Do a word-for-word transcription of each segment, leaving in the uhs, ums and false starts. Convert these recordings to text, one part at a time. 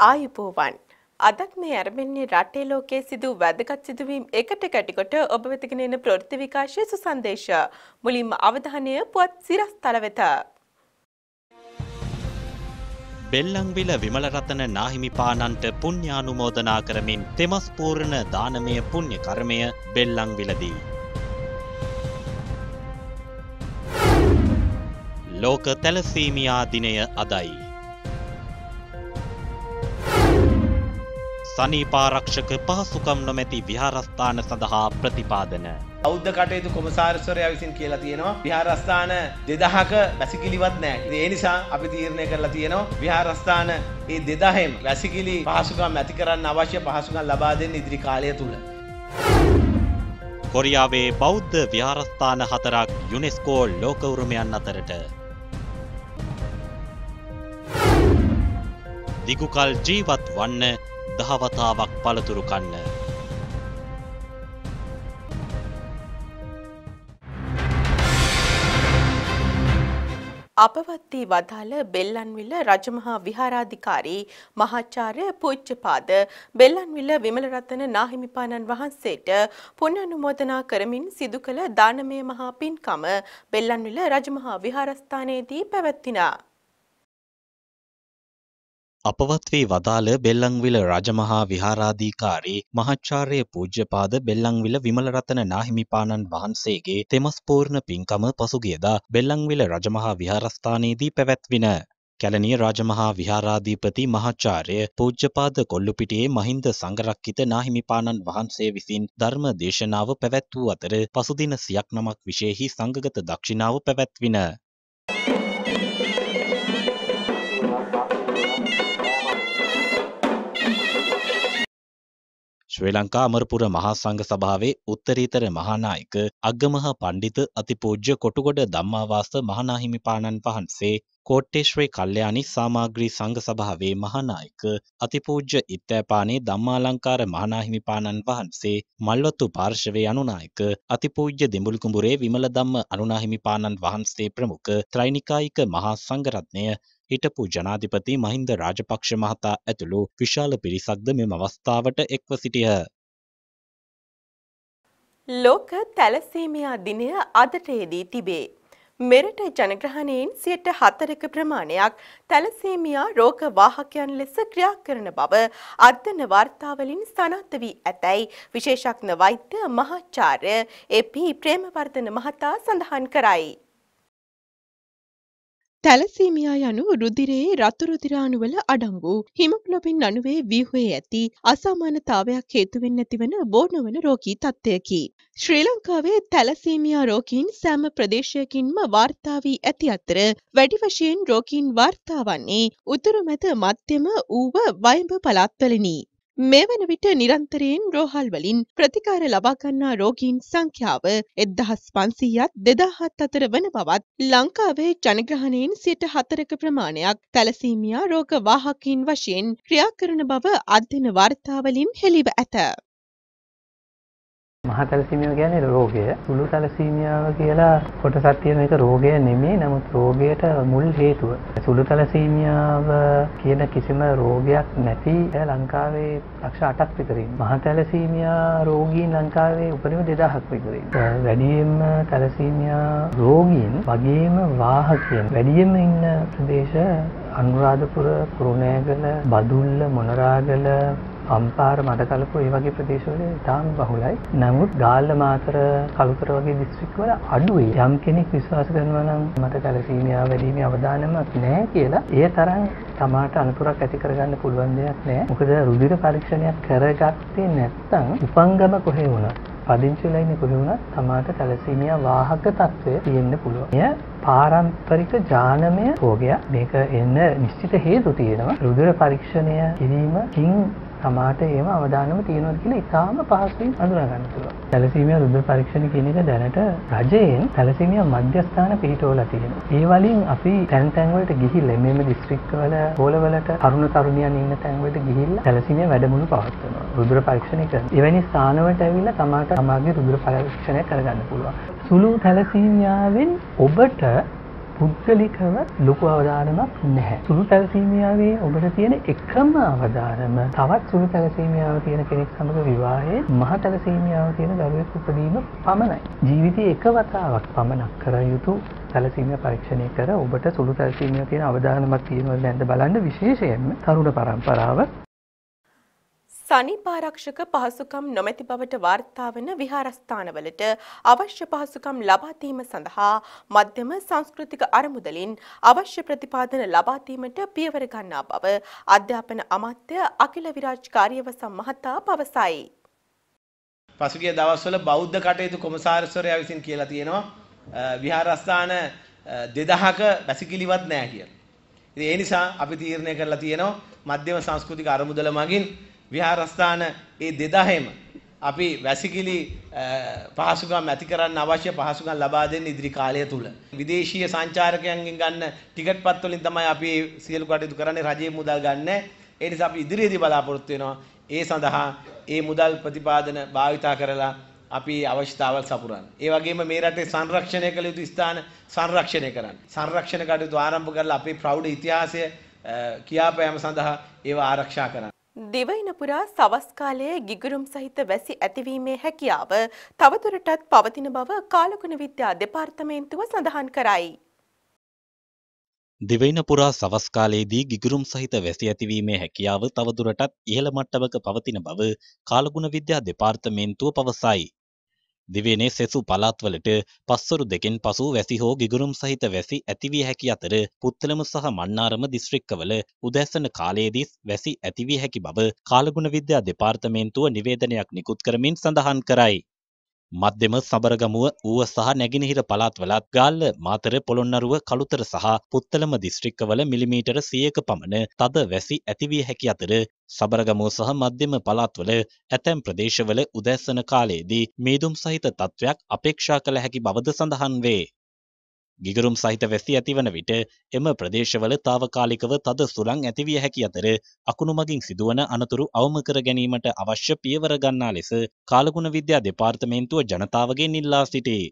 ආයුබෝවන් අදත් මේ ආරම්භන්නේ රටේ ලෝකයේ සිදු වැදගත් සිදුවීම් එකට කැටිකොට ඔබ වෙතගෙන එන ප්‍රවෘත්ති විකාශය සුසන්දේශ මුලින්ම අවධානය පුවත් සිරස්තල වෙත බෙල්ලන්විල විමලරතන නාහිමිපාණන්ට පුණ්‍යානුමෝදනා කරමින් තෙමස් පූර්ණ දානමය පුණ්‍ය කර්මය බෙල්ලන්විලදී ලෝක තැලසීමියා දිනය අදයි. සනීපාරක්ෂක පහසුකම් නොමැති විහාරස්ථාන සඳහා ප්‍රතිපාදන. බෞද්ධ කටයුතු කොමසාරිස්වරයා විසින් කියලා තියෙනවා විහාරස්ථාන දෙදහක වැසිකිලිවත් නැහැ. ඒ නිසා අපි තීරණය කරලා තියෙනවා විහාරස්ථාන මේ දෙදහෙම වැසිකිලි පහසුකම් ඇති කරන්න අවශ්‍ය පහසුකම් ලබා දෙන්න ඉදිරි කාලය තුල. කොරියාවේ බෞද්ධ විහාරස්ථාන හතරක් යුනෙස්කෝ ලෝක උරුමයන් අතරට. දිගුකල් ජීවත් වන්න දහවතාවක් පළතුරු කන්න. අපවත් වී වදාළ බෙල්ලන්විල රජමහා විහාරාධිකාරී මහාචාර්ය පූජ්‍යපාද බෙල්ලන්විල විමලරතන නාහිමිපාණන් වහන්සේට පුණ්‍යානුමෝදනා කරමින් සිදු කළ දානමය මහා පින්කම බෙල්ලන්විල රජමහා විහාරස්ථානයේදී පැවැත්විනා. අපවත් වී වදාළ බෙල්ලන්විල රජමහා විහාරාධිකාරී මහාචාර්ය පූජ්‍යපාද බෙල්ලන්විල විමලරතන නාහිමිපාණන් වහන්සේගේ තෙමස් පූර්ණ පින්කම පසුගියදා බෙල්ලන්විල රජමහා විහාරස්ථානයේදී පැවැත්වින. කැලණිය රජමහා විහාරාධිපති මහාචාර්ය පූජ්‍යපාද කොල්ලුපිටියේ මහින්ද සංඝරක්කිත නාහිමිපාණන් වහන්සේ විසින් ධර්ම දේශනාව පැවැත් වූ අතර පසුදින සියක් නමක් විශේෂී සංඝගත දක්ෂිනාව පැවැත්වින. ශ්‍රී ලංකා අමරපුර මහා සංඝ සභාවේ උත්තරීතර මහානායක අග්ගමහ පණ්ඩිත අතිපූජ්‍ය කොටුගොඩ ධම්මාවාස මහානාහිමිපාණන් වහන්සේ කෝට්ටේ ශ්‍රී කල්යාණී සාමග්‍රී සංඝ සභාවේ මහානායක අතිපූජ්‍ය ඉත්තෑපානේ ධම්මාලංකාර මහානාහිමිපාණන් වහන්සේ මල්වතු පාර්ශවයේ අනුනායක අතිපූජ්‍ය දෙඹුල්කුඹුරේ විමල ධම්ම අනුනාහිමිපාණන් වහන්සේ ප්‍රමුඛ ත්‍රිනිකායික මහා සංඝරත්නය හිටපු ජනාධිපති මහින්ද රාජපක්ෂ මහතා ඇතුළු විශාල පිරිසක්ද මෙම අවස්ථාවට එක්ව සිටියහ. ලෝක තැලසීමියා දිනය අදට යෙදී තිබේ. මෙරට ජනග්‍රහණයෙන් සියයට හතරක ප්‍රමාණයක් තැලසීමියා රෝග වාහකයන් ලෙස ක්‍රියා කරන බව අධ්‍යයන වාර්තාවලින් සනාථ වී ඇතැයි විශේෂඥ වෛද්‍ය මහාචාර්ය ඒ.පී. ප්‍රේමවර්ධන මහතා සඳහන් කරයි. තැලසීමියා යනු රුධිරයේ රතු රුධිරාණුවල අඩංගු හිමොග්ලොබින් අණුවේ ව්‍යුහයේ ඇති අසමානතාවයක් හේතුවෙන් ඇතිවන බෝනවන රෝගී තත්ත්වයකි. ශ්‍රී ලංකාවේ තැලසීමියා රෝගීන් සෑම ප්‍රදේශයකින්ම වාර්තා වී ඇති අතර වැඩි වශයෙන් රෝගීන් වාර්තා වන්නේ උතුරු මැද මධ්‍යම ඌව වයඹ පළාත්වලිනි. මේ වන විට නිරන්තරයෙන් රෝහල් වලින් ප්‍රතිකාර ලබා ගන්නා රෝගීන් සංඛ්‍යාව එක්දහස් පන්සීයත් දෙදාහත් අතර වන බවත් ලංකාවේ ජනග්‍රහණයෙන් සියයට හතරක ප්‍රමාණයක් තැලසීමියා රෝග වාහකයින් වශයෙන් ක්‍රියා කරන බව අධ්‍යයන වාර්තාවලින් හෙළිව ඇත. මහා තැලසීමියා කියන්නේ රෝගය. සුළු තැලසීමියාව කියලා කොටසක් තියෙන එක රෝගය නෙමෙයි. නමුත් රෝගයට මුල් හේතුව. සුළු තැලසීමියාව කියන කිසිම රෝගයක් නැති ලංකාවේ ලක්ෂ අටක් විතර ඉන්නවා. මහා තැලසීමියා රෝගීන් ලංකාවේ උපරිම දෙදාහක් විතර ඉන්නවා. වැඩියෙන්ම තැලසීමියා රෝගීන් වගේම වාහකයන් වැඩියෙන්ම ඉන්න ප්‍රදේශ අනුරාධපුර, කුරුණෑගල, බදුල්ල, මොනරාගල, අම්පාර, මඩකලපුව ඒ වගේ ප්‍රදේශවල ඉතාම බහුලයි. නමුත් ගාල්ල, මාතර, කළුතර වගේ දිස්ත්‍රික්කවල අඩුයි. යම් කෙනෙක් විශ්වාස කරනවා නම් මට තැලසීමියා වැඩිීමේ අවදානමක් නැහැ කියලා, ඒ තරම් තමාට අනතුරක් ඇති කරගන්න පුළුවන් දෙයක් නැහැ. මොකද රුධිර පරීක්ෂණයක් කරගත්තේ නැත්නම් උපංගම කොහේ වුණත්, පදිංචි වෙලා ඉන්නේ කොහේ වුණත් තමාට තැලසීමියා වාහක තත්ත්වය තියෙන්න පුළුවන්. එය පාරම්පරික ජානමය රෝගයක්. මේක එන්න නිශ්චිත හේතු තියෙනවා. රුධිර පරීක්ෂණය කිරීමකින් තමාට ඒව අවදානම තියෙනවා කියලා ඉතාම පහසුවෙන් අඳුනා ගන්න පුළුවන්. තැලසීමියා රුධිර පරීක්ෂණ කියන එක දැනට රජයෙන් තැලසීමියා මධ්‍යස්ථාන පිහිටවලා තියෙනවා. ඒ වලින් අපි තැන් තැන් වලට ගිහිල්ලා මෙම දිස්ත්‍රික්කවල පොළවලට තරුණ තරුණියන් ඉන්න තැන් වලට ගිහිල්ලා තැලසීමියා වැඩමුළු පවත්වනවා. රුධිර පරීක්ෂණය කරනවා. එවැනි ස්ථාන වලට ඇවිල්ලා තමාට තමාගේ රුධිර පරීක්ෂණය කරගන්න පුළුවන්. සුළු තැලසීමියාවෙන් ඔබට පුද්ගලිකව ලොකු අවධානමක් නැහැ. සුළු තැලසීමියාවේ ඔබට තියෙන එකම අවධානම තවත් සුළු තැලසීමියාව තියෙන කෙනෙක් සමග විවාහයේ මහ තැලසීමියාව තියෙන දරුවෙක් උපදීම පමණයි. ජීවිතයේ එක වතාවක් පමණක් කර යුතු තැලසීමියා පරීක්ෂණය කර ඔබට සුළු තැලසීමියාව තියෙන අවධානමක් තියෙනවද නැද්ද බලන්න විශේෂයෙන්ම තරුණ පරම්පරාව සනීපාරක්ෂක පහසුකම් නොමැති බවට වාර්තා වන විහාරස්ථානවලට අවශ්‍ය පහසුකම් ලබා දීම සඳහා මධ්‍යම සංස්කෘතික අරමුදලින් අවශ්‍ය ප්‍රතිපාදන ලබා දීමට පියවර ගන්නා බව අධ්‍යාපන අමාත්‍ය අකිල විරාජ් කාර්යවසම් මහතා පවසයි. පසුගිය දවස්වල බෞද්ධ කටයුතු කොමසාරිස්වරයා විසින් කියලා තියෙනවා විහාරස්ථාන දෙදහක වැසිකිලිවත් නැහැ කියලා. ඉතින් ඒ නිසා අපි තීරණය කරලා තියෙනවා මධ්‍යම සංස්කෘතික අරමුදල මගින් විහාරස්ථාන ඒ දෙදහෙම අපි වැසිකිලි පහසුකම් ඇති කරන්න අවශ්‍ය පහසුකම් ලබා දෙන්න ඉදිරි කාලය තුල. විදේශීය සංචාරකයන්ගෙන් ගන්න ටිකට් පත් වලින් තමයි අපි සියලු කටයුතු කරන්නේ, රජයේ මුදල් ගන්න. ඒ නිසා අපි ඉදිරියේදී බලාපොරොත්තු වෙනවා ඒ සඳහා ඒ මුදල් ප්‍රතිපාදන භාවිතා කරලා අපි අවශ්‍යතාවල් සපුරන්න. ඒ වගේම මේ රටේ සංරක්ෂණය කළ යුතු ස්ථාන සංරක්ෂණය කරන්න. සංරක්ෂණ කටයුතු ආරම්භ කරලා අපේ ප්‍රෞಢ ඉතිහාසය කියාපෑම සඳහා ඒවා ආරක්ෂා කරන්න. දිවයින පුරා සවස් කාලයේ ගිගුරුම් සහිත වැසි ඇතිවීමේ හැකියාව තවදුරටත් පවතින බව කාලගුණ විද්‍යා දෙපාර්තමේන්තුව සඳහන් කරයි. දිවයින පුරා සවස් කාලයේදී ගිගුරුම් සහිත වැසි ඇතිවීමේ හැකියාව තවදුරටත් ඉහළ මට්ටමක පවතින බව කාලගුණ විද්‍යා දෙපාර්තමේන්තුව පවසයි. දිවයිනේ සෙසු පළාත්වලට පස්වරු දෙකෙන් පසු වැසි හෝ ගිගුරුම් සහිත වැසි ඇතිවිය හැකි අතර පුත්තලම සහ මන්නාරම දිස්ත්‍රික්කවල උදැසන කාලයේදී වැසි ඇතිවිය හැකි බව කාලගුණ විද්‍යා දෙපාර්තමේන්තුව නිවේදනයක් නිකුත් කරමින් සඳහන් කරයි. මධ්‍යම සබරගමුව ඌව සහ නැගෙනහිර පළාත්වලත් ගාල්ල මාතර පොළොන්නරුව කළුතර සහ පුත්තලම දිස්ත්‍රික්කවල මිලිමීටර සියයක පමණ තද වැසි ඇතිවිය හැකි අතර සබරගමුව සහ මධ්‍යම පළාත්වල ඇතැම් ප්‍රදේශවල උදැසන කාලයේදී මීදුම් සහිත තත්ත්වයක් අපේක්ෂා කළ හැකි බවද සඳහන් වේ. ගිගුරුම් සහිත වැසි ඇතිවන විට එම ප්‍රදේශවල తాවකාලිකව තද සුළං ඇතිවිය හැකි අතර අකුණු මගින් සිදුවන අනතුරු අවම කර ගැනීමට අවශ්‍ය පියවර ගන්නා ලෙස කාලගුණ විද්‍යා දෙපාර්තමේන්තුව ජනතාවගෙන් ඉල්ලා සිටී.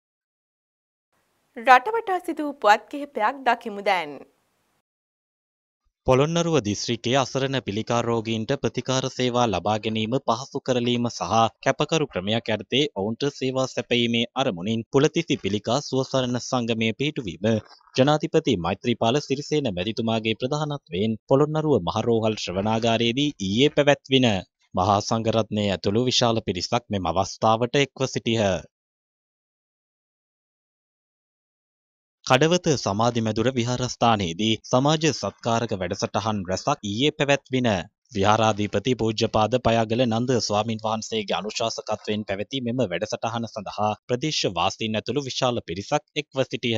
රටවටා සිදු පුවත් කිහිපයක් දකිමු දැන්. පොළොන්නරුව දිස්ත්‍රික්කයේ අසරණ පිළිකා රෝගීන්ට ප්‍රතිකාර සේවා ලබා ගැනීම පහසු කරලීම සහ කැපකරු ක්‍රමයක් යටතේ ඔවුන්ට සේවා සැපයීමේ අරමුණින් පුලතිසි පිළිකා සුවසරණ සංගමය පිහිටුවීම ජනාධිපති මෛත්‍රීපාල සිරිසේන මැතිතුමාගේ ප්‍රධානත්වයෙන් පොළොන්නරුව මහරෝහල් ශ්‍රවණාගාරයේදී ඊයේ පැවැත්වින. මහා සංඝරත්නය ඇතුළු විශාල පිරිසක් මෙම අවස්ථාවට එක්ව සිටිහ. කඩවත සමාධි මැදුර විහාරස්ථානයේදී සමාජ සත්කාරක වැඩසටහන් රැසක් ඊයේ පැවැත්වින. විහාරාධිපති පූජ්‍යපාද පයාගල නන්ද ස්වාමින් වහන්සේගේ අනුශාසකත්වයෙන් පැවති මෙම වැඩසටහන සඳහා ප්‍රදේශ වාසීන් ඇතුළු විශාල පිරිසක් එක්ව සිටිහ.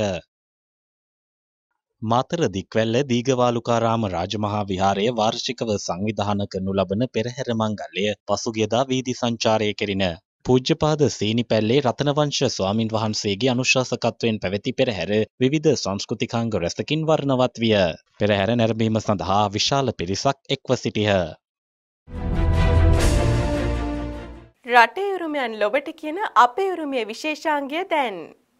මාතර දික්වැල්ල දීඝවාලුකාරාම රාජමහා විහාරය වාර්ෂිකව සංවිධානය කරනු ලබන පෙරහැර මංගල්‍ය පසුගියදා වීදි සංචාරය කෙරින. පූජ්‍යපාද සීනිපැල්ලේ රතනවංශ ස්වාමින් වහන්සේගේ අනුශාසකත්වයෙන් පැවති පෙරහැර විවිධ සංස්කෘතිකාංග රැසකින් වර්ණවත් විය. පෙරහැර නැරඹීම සඳහා විශාල පිරිසක් එක්ව සිටිහ. රටේ උරුමයන් ලොවට කියන අපේ උරුමයේ විශේෂාංගය දැන්.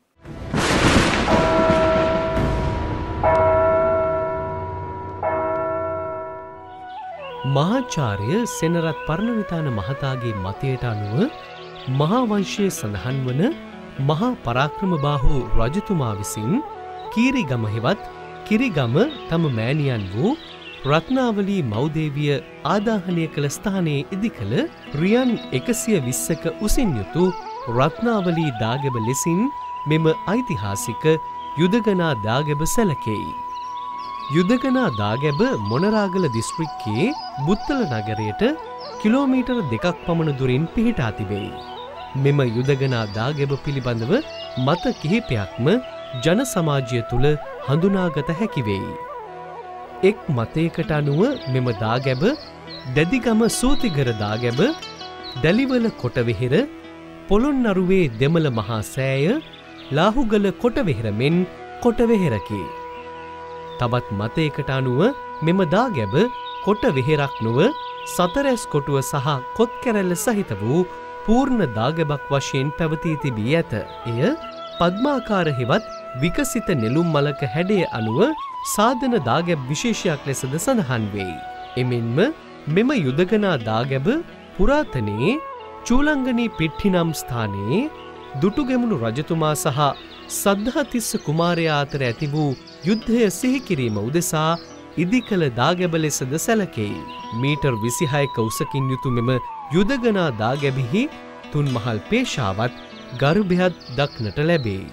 මහාචාර්ය සෙනරත් පරණවිතාන මහතාගේ මතයට අනුව මහා වංශයේ සඳහන් වන මහා පරාක්‍රමබාහු රජතුමා විසින් කීරිගම හෙවත් කිරිගම තම මෑණියන් වූ රත්නාවලී මෞදේවිය ආදාහනය කළ ස්ථානයේ ඉදිකළ රියන් එකසිය විස්සක උසින් යුතු රත්නාවලී දාගැබ ලෙසින් මෙම ඓතිහාසික යුදගනා දාගැබ සැලකෙයි. යුදගනා දාගැබ මොනරාගල දිස්ත්‍රික්කයේ බුත්තල නගරයට කිලෝමීටර් දෙකක් පමණ දුරින් පිහිටා තිබෙයි. මෙම යුදගනා දාගැබ පිළිබඳව මත කිහිපයක්ම ජන සමාජය තුළ හඳුනාගත හැකි වෙයි. එක් මතයකට අනුව මෙම දාගැබ දැදිගම සූතිගර දාගැබ, දැලිවල කොටවෙහෙර, පොළොන්නරුවේ දෙමළ මහා සෑය, ලාහුගල කොටවෙහෙර මෙන් කොටවෙහෙරකි. තවත් මතයකට අනුව මෙම දාගැබ කොටවෙහෙරක් නොව සතරැස් කොටුව සහ කොත් කැරැල්ල සහිත වූ පූර්ණ දාගැබක් වශයෙන් පැවතී තිබී ඇත. එය පද්මාකාර හෙවත් විකසිත නෙළුම් මලක හැඩය අනුව සාධන දාගැබ් විශේෂයක් ලෙසද සඳහන් වෙයි. එමෙන්ම මෙම යුදගනා දාගැබ පුරාතනයේ චූලංගනී පිට්ටි නම් ස්ථානයේ දුටුගැමුණු රජතුමා සහ සද්ධාතිස්ස කුමාරයා අතර ඇති වූ යුද්ධය සිහි කිරීම උදෙසා ඉදිකල දාගැබ ලෙසද සැලකෙයි. මීටර් විසිහයක උසකින් යුතු මෙම යුදගනා දාගැබෙහි තුන් මහල් පේශාවත් ගර්භයත් දක්නට ලැබේ.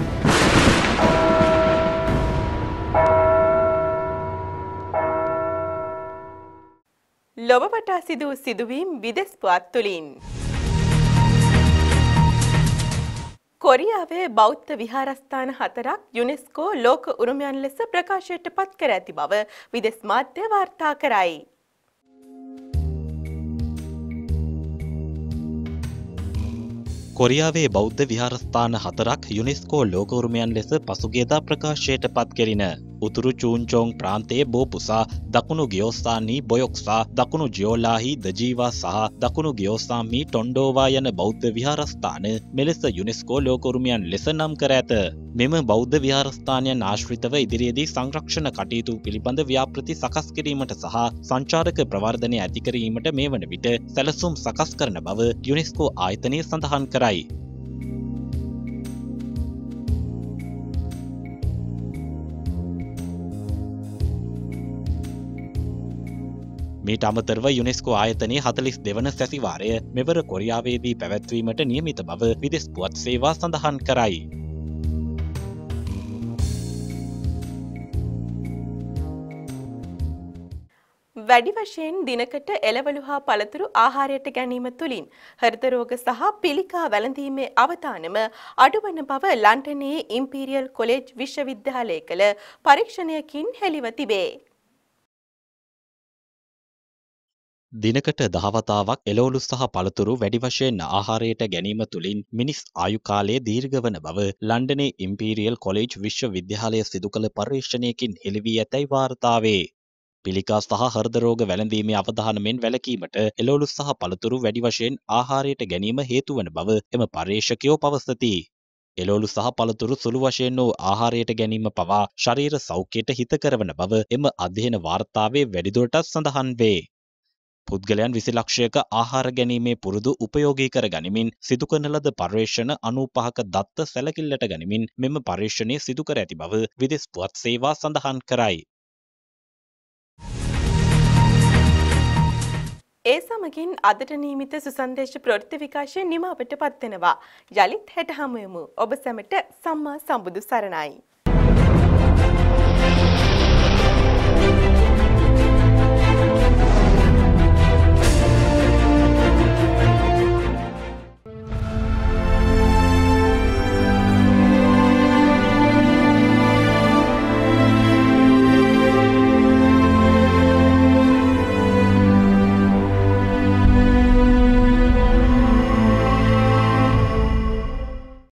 ලොව වටා සිදු සිදුවීම් විදෙස් පුවත් තුළින්. කොරියාවේ බෞද්ධ විහාරස්ථාන හතරක් යුනෙස්කෝ ලෝක උරුමයන් ලෙස ප්‍රකාශයට පත් කර ඇති බව විදෙස් මාධ්‍ය වාර්තා කරයි. කොරියාවේ බෞද්ධ විහාරස්ථාන හතරක් යුනෙස්කෝ ලෝක උරුමයන් ලෙස පසුගියදා ප්‍රකාශයට පත් කෙරින උතුරු චූන්චෝං ප්‍රාන්තයේ බෝපුසා, දකුණු ගියෝස්සානී බොයොක්සා, දකුණු ජියෝලාහි දජීවා සහ දකුණු ගියෝස්සාමී ටොන්ඩෝවා යන බෞද්ධ විහාරස්ථාන මෙලෙස යුනෙස්කෝ ලෝක උරුමයන් ලෙස නම් කර ඇත. මෙම බෞද්ධ විහාරස්ථානයන් ආශ්‍රිතව ඉදිරියේදී සංරක්ෂණ කටයුතු පිළිබඳ ව්‍යාපෘති සකස් කිරීමට සහ සංචාරක ප්‍රවර්ධනය ඇති කිරීමට මේ වන විට සැලසුම් සකස් කරන බව යුනෙස්කෝ ආයතනය සඳහන් කරයි. මීට අමතරව යුනෙස්කෝ ආයතනයේ හතළිස් දෙවන සැසිවාරය මෙවර කොරියාවේදී පැවැත්වීමට නියමිත බව විදෙස් පුවත් සේවා සඳහන් කරයි. වැඩි වශයෙන් දිනකට එළවලු හා පළතුරු ආහාරයට ගැනීම තුළින් හෘද රෝග සහ පිළිකා වැළඳීමේ අවදානම අඩුවන බව ලන්ඩනයේ ඉම්පීරියල් කොලෙජ් විශ්වවිද්‍යාලය කළ පරීක්ෂණයකින් හෙළිව තිබේ. දිනකට දහවතාවක් එළවලු සහ පළතුරු වැඩි වශයෙන් ආහාරයට ගැනීම තුළින් මිනිස් ආයු කාලය දීර්ඝ වන බව ලන්ඩනයේ ඉම්පීරියල් කොලෙජ් විශ්වවිද්‍යාලය සිදු කළ පරීක්ෂණයකින් හෙළි වී ඇතැයි වාර්තා වේ. පිළිකා සහ හෘද රෝග වැළඳීමේ අවධානමෙන් වැළකීමට එළවලු සහ පළතුරු වැඩි වශයෙන් ආහාරයට ගැනීම හේතු වන බව එම පර්යේෂකයෝ පවසති. එළවලු සහ පළතුරු සුළු වශයෙන් වූ ආහාරයට ගැනීම පවා ශරීර සෞඛ්‍යයට හිතකර වන බව එම අධ්‍යයන වාර්තාවේ වැඩිදුරටත් සඳහන් වේ. පුද්ගලයන් විසි ලක්ෂයක ආහාර ගැනීමේ පුරුදු උපයෝගී කර ගනිමින් සිදු කරන ලද පර්යේෂණ අනූපහක දත්ත සැලකිල්ලට ගනිමින් මෙම පර්යේෂණය සිදු කර ඇති බව විදෙස් පුවත් සේවා සඳහන් කරයි. ඒ සමගින් අදට නියමිත සුසන්දේශ ප්‍රවෘත්ති විකාශය නිමාවට පත්වෙනවා. යළිත් හෙට හමු වෙමු. ඔබ සැමට සම්මා සම්බුදු සරණයි.